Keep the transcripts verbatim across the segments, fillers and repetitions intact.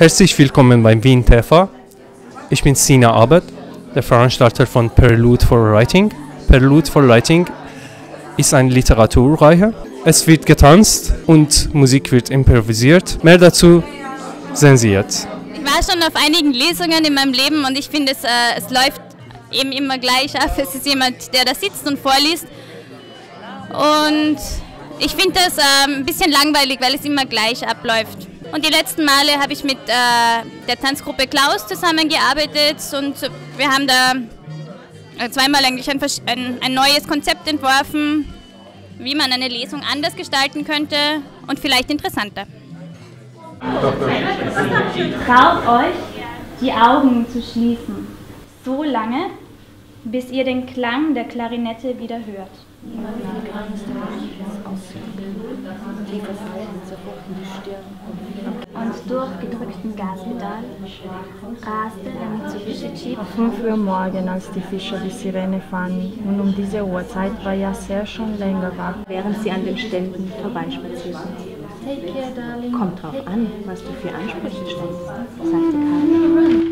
Herzlich willkommen beim Wien T V. Ich bin Sina Abed, der Veranstalter von Prelude for Writing. Prelude for Writing ist eine Literaturreihe. Es wird getanzt und Musik wird improvisiert. Mehr dazu sehen Sie jetzt. Ich war schon auf einigen Lesungen in meinem Leben und ich finde, es, äh, es läuft eben immer gleich ab. Es ist jemand, der da sitzt und vorliest. Und ich finde das äh, ein bisschen langweilig, weil es immer gleich abläuft. Und die letzten Male habe ich mit äh, der Tanzgruppe Klaus zusammengearbeitet und wir haben da zweimal eigentlich ein, ein, ein neues Konzept entworfen, wie man eine Lesung anders gestalten könnte und vielleicht interessanter. Traut euch, die Augen zu schließen, so lange, bis ihr den Klang der Klarinette wieder hört. Und durch gedrückten Gaspedal raste der Mitsubishi-Jeep. fünf Uhr morgens, als die Fischer die Sirene fanden. Und um diese Uhrzeit war ja sehr schon länger wach. Während sie an den Ständen vorbeispazieren. Kommt drauf an, was du für Ansprüche stellst, sagte Karl.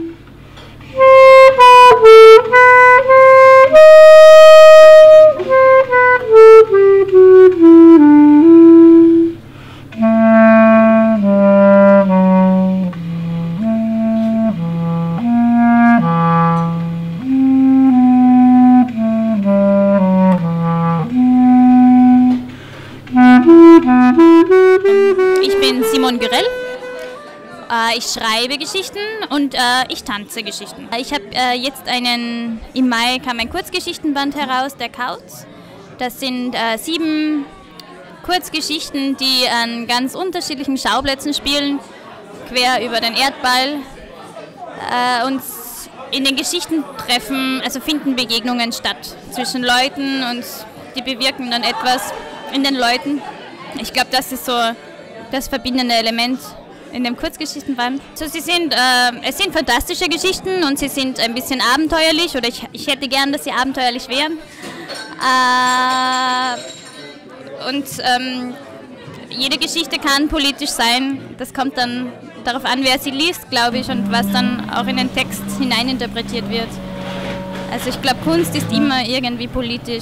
Ich bin Simon Gürell, ich schreibe Geschichten und ich tanze Geschichten. Ich habe jetzt einen, im Mai kam ein Kurzgeschichtenband heraus, der Kauz. Das sind sieben Kurzgeschichten, die an ganz unterschiedlichen Schauplätzen spielen, quer über den Erdball. Und in den Geschichten treffen, also finden Begegnungen statt zwischen Leuten und die bewirken dann etwas in den Leuten. Ich glaube, das ist so das verbindende Element in dem Kurzgeschichtenband. So, sie sind, äh, es sind fantastische Geschichten und sie sind ein bisschen abenteuerlich, oder ich, ich hätte gern, dass sie abenteuerlich wären. Äh, und ähm, jede Geschichte kann politisch sein. Das kommt dann darauf an, wer sie liest, glaube ich, und was dann auch in den Text hineininterpretiert wird. Also ich glaube, Kunst ist immer irgendwie politisch.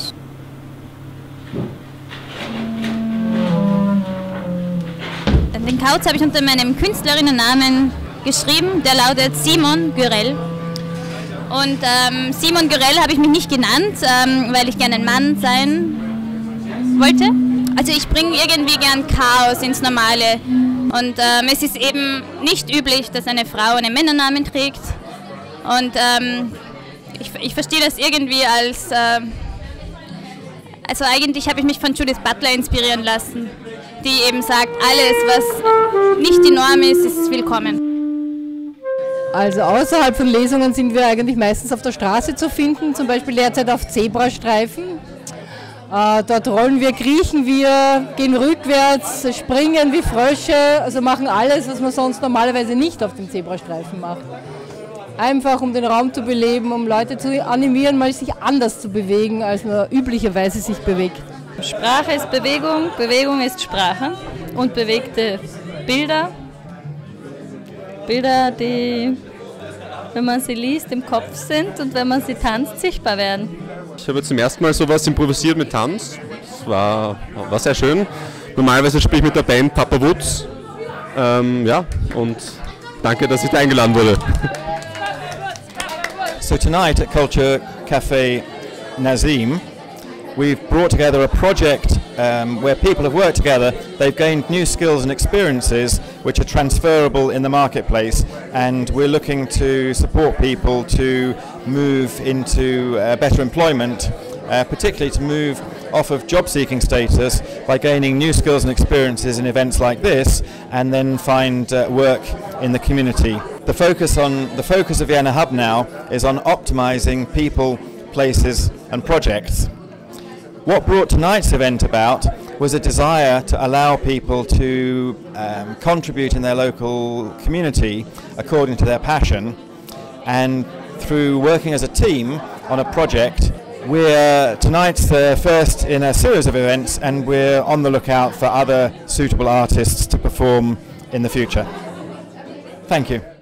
Den Kauz habe ich unter meinem Künstlerinnennamen geschrieben, der lautet Simon Gürell. Und ähm, Simon Gürell habe ich mich nicht genannt, ähm, weil ich gerne ein Mann sein wollte. Also ich bringe irgendwie gern Chaos ins Normale. Und ähm, es ist eben nicht üblich, dass eine Frau einen Männernamen trägt. Und ähm, ich, ich verstehe das irgendwie als... Äh, also eigentlich habe ich mich von Judith Butler inspirieren lassen, die eben sagt, alles, was nicht die Norm ist, ist willkommen. Also außerhalb von Lesungen sind wir eigentlich meistens auf der Straße zu finden, zum Beispiel derzeit auf Zebrastreifen. Äh, dort rollen wir, kriechen wir, gehen rückwärts, springen wie Frösche, also machen alles, was man sonst normalerweise nicht auf dem Zebrastreifen macht. Einfach um den Raum zu beleben, um Leute zu animieren, mal sich anders zu bewegen, als man üblicherweise sich bewegt. Sprache ist Bewegung, Bewegung ist Sprache und bewegte Bilder. Bilder, die, wenn man sie liest, im Kopf sind und wenn man sie tanzt, sichtbar werden. Ich habe zum ersten Mal sowas improvisiert mit Tanz. Das war, war sehr schön. Normalerweise spiele ich mit der Band Papa Woods. Ähm, ja, und danke, dass ich da eingeladen wurde. So tonight at Culture Café Nazim, we've brought together a project um, where people have worked together, they've gained new skills and experiences which are transferable in the marketplace, and we're looking to support people to move into uh, better employment, uh, particularly to move off of job-seeking status by gaining new skills and experiences in events like this, and then find uh, work in the community. The focus on the focus of Vienna Hub now is on optimizing people, places and projects. What brought tonight's event about was a desire to allow people to um, contribute in their local community according to their passion, and through working as a team on a project, we're tonight's the first in a series of events, and we're on the lookout for other suitable artists to perform in the future. Thank you.